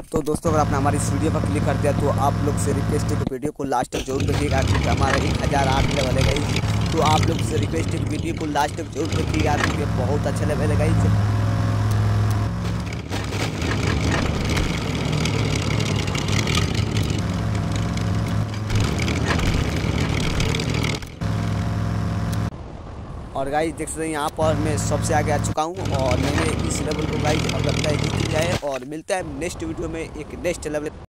तो दोस्तों अगर आपने हमारी इस वीडियो पर क्लिक कर दिया तो आप लोग से रिक्वेस्ट है कि वीडियो को लास्ट तक जरूर देखिएगा, क्योंकि हमारा 1008 लेवल है गाइस। तो आप लोग से रिक्वेस्ट है कि वीडियो को लास्ट तक जरूर देखिएगा, क्योंकि बहुत अच्छा लेवल है गाइस। और गाइस देख सकते हैं यहाँ पर मैं सबसे आगे आ चुका हूँ और मैंने इस लेवल को गाइस अब लगता है जीत जाए। और मिलता है नेक्स्ट वीडियो में एक नेक्स्ट लेवल।